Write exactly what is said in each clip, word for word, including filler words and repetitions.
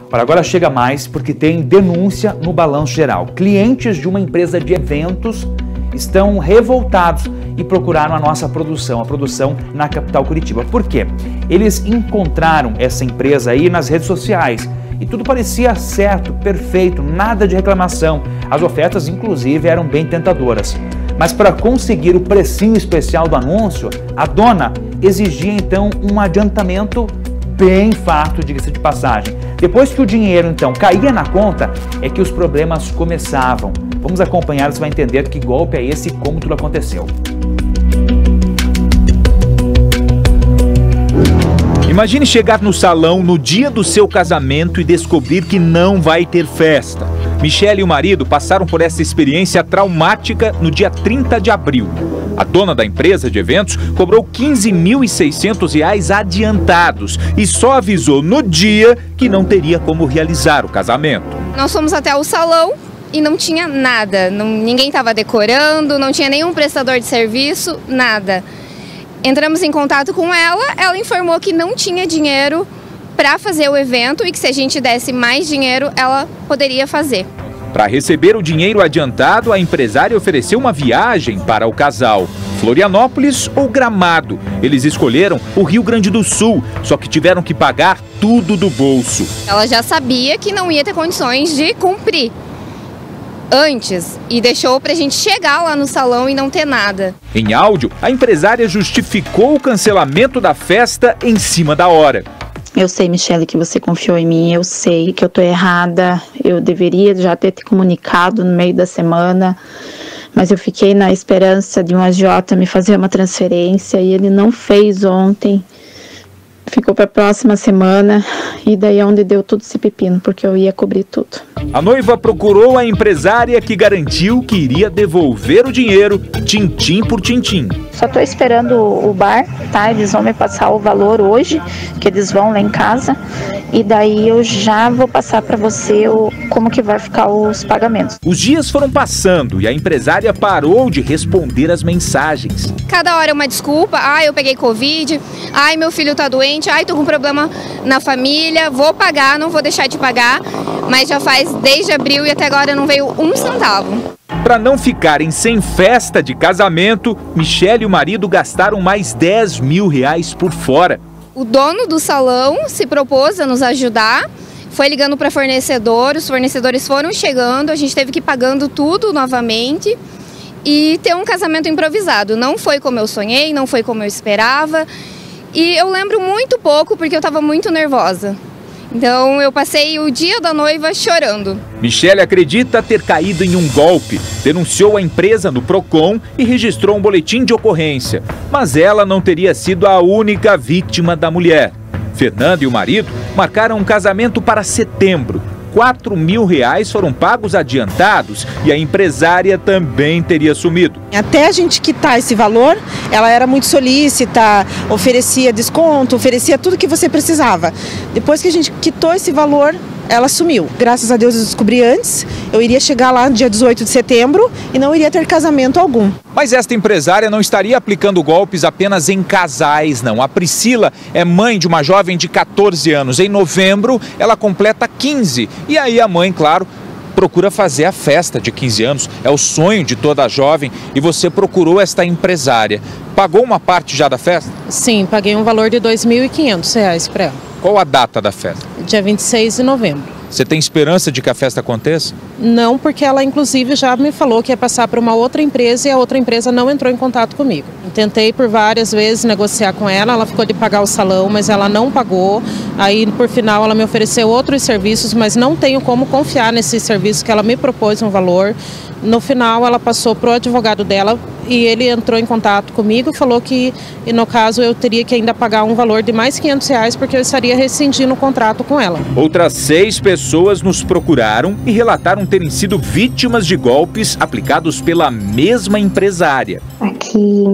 Olha, agora chega mais porque tem denúncia no balanço geral. Clientes de uma empresa de eventos estão revoltados e procuraram a nossa produção, a produção na capital Curitiba. Por quê? Eles encontraram essa empresa aí nas redes sociais e tudo parecia certo, perfeito, nada de reclamação. As ofertas, inclusive, eram bem tentadoras. Mas para conseguir o precinho especial do anúncio, a dona exigia então um adiantamento bem farto, diga-se de passagem. Depois que o dinheiro então caía na conta, é que os problemas começavam. Vamos acompanhar, você vai entender que golpe é esse e como tudo aconteceu. Imagine chegar no salão no dia do seu casamento e descobrir que não vai ter festa. Michele e o marido passaram por essa experiência traumática no dia trinta de abril. A dona da empresa de eventos cobrou quinze mil e seiscentos reais adiantados e só avisou no dia que não teria como realizar o casamento. Nós fomos até o salão e não tinha nada, não, ninguém estava decorando, não tinha nenhum prestador de serviço, nada. Entramos em contato com ela, ela informou que não tinha dinheiro para fazer o evento e que se a gente desse mais dinheiro, ela poderia fazer. Para receber o dinheiro adiantado, a empresária ofereceu uma viagem para o casal. Florianópolis ou Gramado. Eles escolheram o Rio Grande do Sul, só que tiveram que pagar tudo do bolso. Ela já sabia que não ia ter condições de cumprir antes e deixou para a gente chegar lá no salão e não ter nada. Em áudio, a empresária justificou o cancelamento da festa em cima da hora. Eu sei, Michele, que você confiou em mim, eu sei que eu tô errada, eu deveria já ter te comunicado no meio da semana, mas eu fiquei na esperança de um agiota me fazer uma transferência e ele não fez ontem, ficou para a próxima semana e daí é onde deu tudo esse pepino, porque eu ia cobrir tudo. A noiva procurou a empresária que garantiu que iria devolver o dinheiro tintim por tintim. Só tô esperando o bar, tá? Eles vão me passar o valor hoje, que eles vão lá em casa. E daí eu já vou passar para você o, como que vai ficar os pagamentos. Os dias foram passando e a empresária parou de responder as mensagens. Cada hora é uma desculpa. Ai, eu peguei Covid. Ai, meu filho tá doente. Ai, tô com problema na família. Vou pagar, não vou deixar de pagar. Mas já faz desde abril e até agora não veio um centavo. Para não ficarem sem festa de casamento, Michele e o marido gastaram mais dez mil reais por fora. O dono do salão se propôs a nos ajudar, foi ligando para fornecedores, os fornecedores foram chegando, a gente teve que ir pagando tudo novamente e ter um casamento improvisado. Não foi como eu sonhei, não foi como eu esperava e eu lembro muito pouco porque eu estava muito nervosa. Então eu passei o dia da noiva chorando. Michele acredita ter caído em um golpe, denunciou a empresa no Procon e registrou um boletim de ocorrência. Mas ela não teria sido a única vítima da mulher. Fernando e o marido marcaram um casamento para setembro. quatro mil reais foram pagos adiantados e a empresária também teria sumido. Até a gente quitar esse valor, ela era muito solícita, oferecia desconto, oferecia tudo que você precisava. Depois que a gente quitou esse valor, ela sumiu. Graças a Deus eu descobri antes, eu iria chegar lá no dia dezoito de setembro e não iria ter casamento algum. Mas esta empresária não estaria aplicando golpes apenas em casais, não. A Priscila é mãe de uma jovem de quatorze anos. Em novembro, ela completa quinze. E aí a mãe, claro, procura fazer a festa de quinze anos. É o sonho de toda jovem e você procurou esta empresária. Pagou uma parte já da festa? Sim, paguei um valor de dois mil e quinhentos reais para ela. Qual a data da festa? Dia vinte e seis de novembro. Você tem esperança de que a festa aconteça? Não, porque ela inclusive já me falou que ia passar para uma outra empresa e a outra empresa não entrou em contato comigo. Tentei por várias vezes negociar com ela, ela ficou de pagar o salão, mas ela não pagou. Aí, por final, ela me ofereceu outros serviços, mas não tenho como confiar nesse serviço que ela me propôs um valor. No final, ela passou para o advogado dela e ele entrou em contato comigo e falou que, e no caso, eu teria que ainda pagar um valor de mais quinhentos reais porque eu estaria rescindindo o contrato com ela. Outras seis pessoas nos procuraram e relataram terem sido vítimas de golpes aplicados pela mesma empresária. Aqui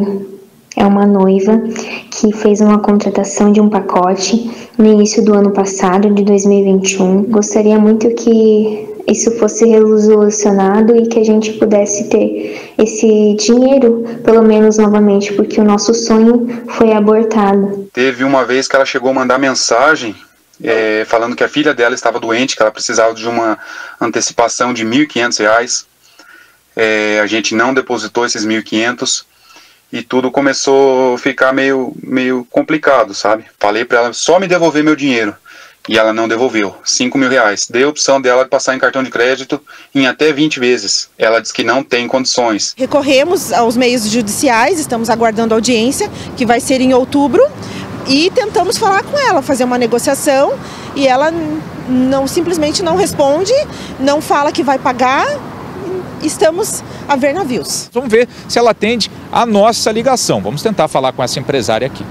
é uma noiva que fez uma contratação de um pacote no início do ano passado, de dois mil e vinte e um. Gostaria muito que isso fosse resolucionado e que a gente pudesse ter esse dinheiro, pelo menos novamente, porque o nosso sonho foi abortado. Teve uma vez que ela chegou a mandar mensagem é, falando que a filha dela estava doente, que ela precisava de uma antecipação de mil e quinhentos reais. É, a gente não depositou esses mil e quinhentos e tudo começou a ficar meio, meio complicado, sabe? Falei para ela só me devolver meu dinheiro e ela não devolveu, cinco mil reais. Dei a opção dela de passar em cartão de crédito em até vinte vezes. Ela disse que não tem condições. Recorremos aos meios judiciais, estamos aguardando audiência, que vai ser em outubro, e tentamos falar com ela, fazer uma negociação, e ela não, simplesmente não responde, não fala que vai pagar. Estamos a ver navios. Vamos ver se ela atende a nossa ligação. Vamos tentar falar com essa empresária aqui.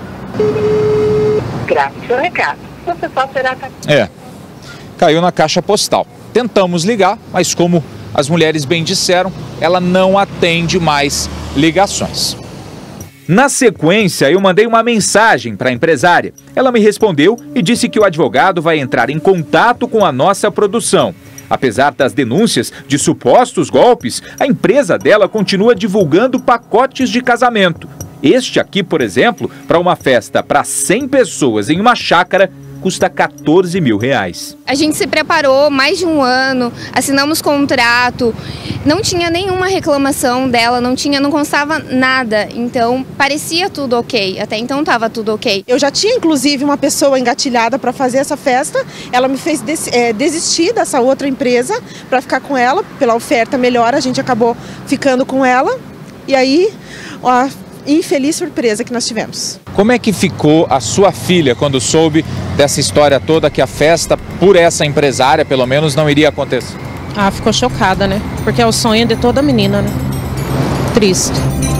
Grave seu recado. Você só será... É, caiu na caixa postal. Tentamos ligar, mas como as mulheres bem disseram, ela não atende mais ligações. Na sequência, eu mandei uma mensagem para a empresária. Ela me respondeu e disse que o advogado vai entrar em contato com a nossa produção. Apesar das denúncias de supostos golpes, a empresa dela continua divulgando pacotes de casamento. Este aqui, por exemplo, para uma festa para cem pessoas em uma chácara, custa quatorze mil reais. A gente se preparou mais de um ano, assinamos contrato, não tinha nenhuma reclamação dela, não tinha, não constava nada, então parecia tudo ok, até então estava tudo ok. Eu já tinha inclusive uma pessoa engatilhada para fazer essa festa, ela me fez des é, desistir dessa outra empresa para ficar com ela, pela oferta melhor a gente acabou ficando com ela, e aí, ó, infeliz surpresa que nós tivemos. Como é que ficou a sua filha quando soube dessa história toda, que a festa, por essa empresária, pelo menos, não iria acontecer? Ah, ficou chocada, né? Porque é o sonho de toda menina, né? Triste.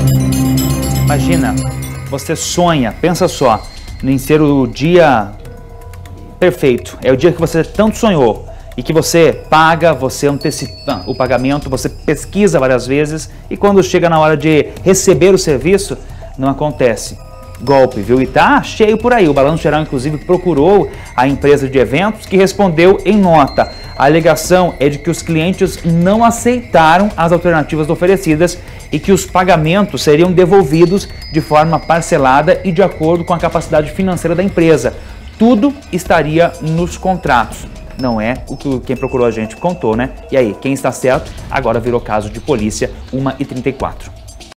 Imagina, você sonha, pensa só, em ser o dia perfeito. É o dia que você tanto sonhou e que você paga, você antecipa o pagamento, você pesquisa várias vezes e quando chega na hora de receber o serviço, não acontece. Golpe, viu? E tá cheio por aí. O Balanço Geral, inclusive, procurou a empresa de eventos que respondeu em nota. A alegação é de que os clientes não aceitaram as alternativas oferecidas e que os pagamentos seriam devolvidos de forma parcelada e de acordo com a capacidade financeira da empresa. Tudo estaria nos contratos. Não é o que quem procurou a gente contou, né? E aí, quem está certo? Agora virou caso de polícia, uma e trinta e quatro.